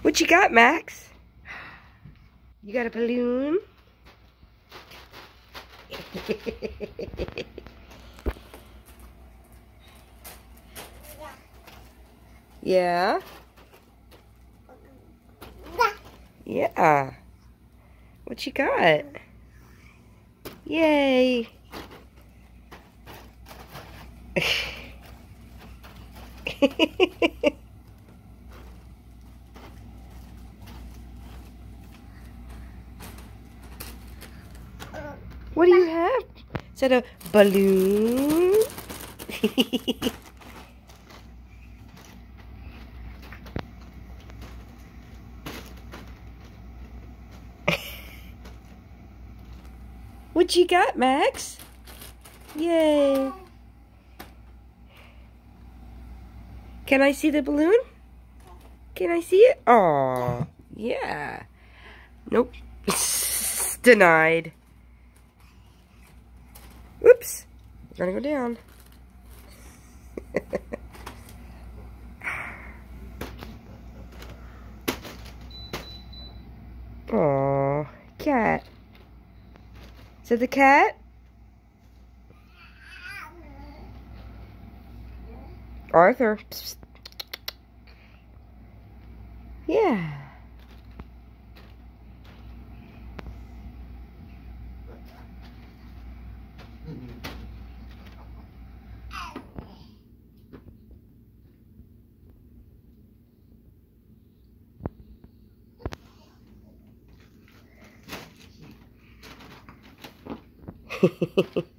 What you got, Max? You got a balloon? Yeah? Yeah. What you got? Yay. What do you have? Is that a balloon? What you got, Max? Yay. Can I see the balloon? Can I see it? Oh, yeah. Nope. Denied. Oops. We're gonna go down. Aw, cat. Is that the cat? Arthur. Psst. Yeah. Hehehehe